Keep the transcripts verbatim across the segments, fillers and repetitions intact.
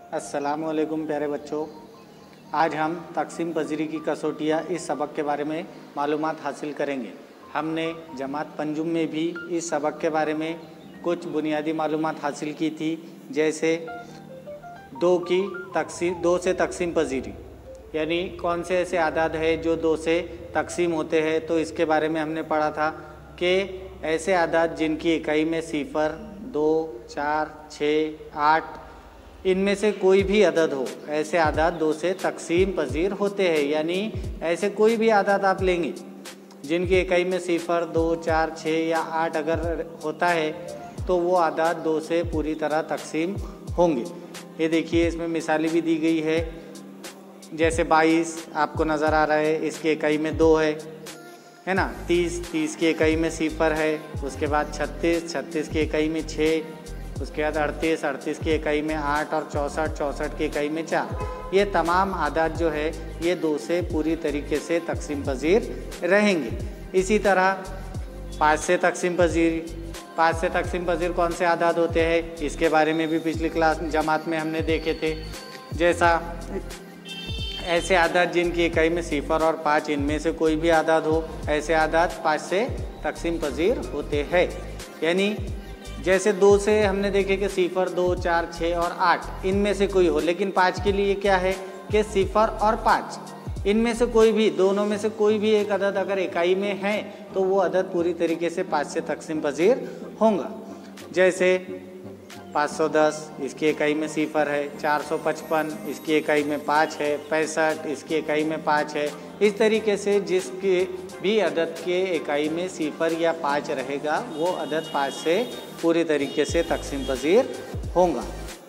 अस्सलामुअलैकुम प्यारे बच्चों, आज हम तकसीम पजीरी की कसौटियाँ इस सबक के बारे में मालूमात हासिल करेंगे। हमने जमात पंजुम में भी इस सबक के बारे में कुछ बुनियादी मालूमात हासिल की थी, जैसे दो की तकसीम दो से तकसीम पजीरी, यानी कौन से ऐसे आदाद है जो दो से तकसीम होते हैं। तो इसके बारे में हमने पढ़ा था कि ऐसे आदाद जिनकी इकाई में सिफर, दो, चार, छः, आठ, इनमें से कोई भी अदद हो, ऐसे आदाद दो से तकसीम पजीर होते हैं। यानी ऐसे कोई भी आदाद आप लेंगे जिनकी इकाई में सिफर, दो, चार, छः या आठ अगर होता है तो वो आदाद दो से पूरी तरह तकसीम होंगे। ये देखिए, इसमें मिसालें भी दी गई है, जैसे बाईस आपको नज़र आ रहा है, इसकी इकाई में दो है है ना। तीस, तीस की इकाई में सिफर है। उसके बाद छत्तीस, छत्तीस की इकाई में छः। उसके बाद अड़तीस, अड़तीस की इकाई में आठ और चौंसठ, चौंसठ की इकाई में चार। ये तमाम आदाद जो है ये दो से पूरी तरीके से तकसीम पजीर रहेंगे। इसी तरह पाँच से तकसीम पजीर, पाँच से तकसीम पजीर कौन से आदाद होते हैं, इसके बारे में भी पिछली क्लास जमात में हमने देखे थे। जैसा ऐसे आदाद जिनकी इकाई में सिफर और पाँच, इनमें से कोई भी आदाद हो, ऐसे आदाद पाँच से तकसीम पजीर होते हैं। यानी जैसे दो से हमने देखे कि सिफर, दो, चार, छः और आठ, इनमें से कोई हो, लेकिन पाँच के लिए क्या है कि सिफर और पाँच, इनमें से कोई भी, दोनों में से कोई भी एक अदद अगर इकाई में है तो वो अदद पूरी तरीके से पाँच से तकसीम पजीर होगा। जैसे पाँच सौ दस, इसकी इकाई में सिफर है। चार सौ पचपन, इसकी इकाई में पाँच है। पैंसठ, इसकी इकाई में पाँच है। इस तरीके से जिसके भी अदद के इकाई में सिफर या पाँच रहेगा वो अदद पाँच से पूरी तरीके से तकसीम पजीर होगा।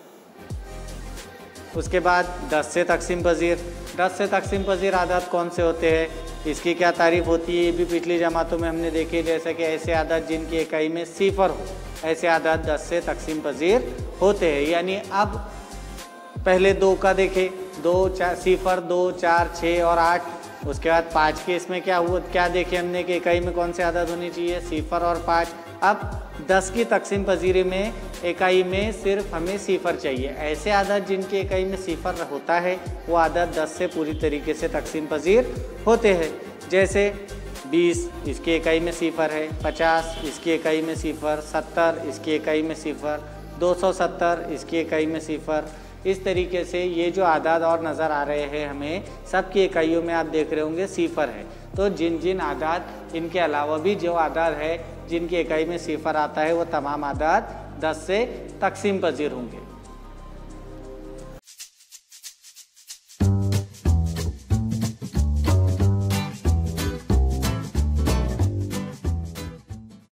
उसके बाद दस से तकसीम पजीर, दस से तकसीम पजीर आदाद कौन से होते हैं, इसकी क्या तारीफ़ होती है, ये भी पिछली जमातों में हमने देखे। जैसे कि ऐसे आदाद जिनकी इकाई में सिफर हो, ऐसे आदाद दस से तकसीम पजीर होते हैं। यानी अब पहले दो का देखें, दो, चार, सिफर, दो, चार, छः और आठ। उसके बाद पाँच के इसमें क्या हुआ, क्या देखे हमने कि इकाई में कौन से आदाद होनी चाहिए, सिफर और पाँच। अब दस की तकसीम पजीरी में इकाई में सिर्फ हमें सिफर चाहिए। ऐसे आदाद जिनकी इकाई में सिफर होता है वो आदाद दस से पूरी तरीके से तकसीम पजीर होते हैं। जैसे बीस, इसकी इकाई में सिफर है। पचास, इसकी इकाई में सिफर। सत्तर, इसकी इकाई में सिफर। दो सौ सत्तर, इसकी इकाई में सिफर। इस तरीके से ये जो आदाद और नज़र आ रहे हैं हमें, सबकी इकाइयों में आप देख रहे होंगे सिफर है। तो जिन जिन आदाद, इनके अलावा भी जो आदाद है जिनकी इकाई में सिफर आता है वो तमाम आदाद दस से तकसीम पजीर होंगे।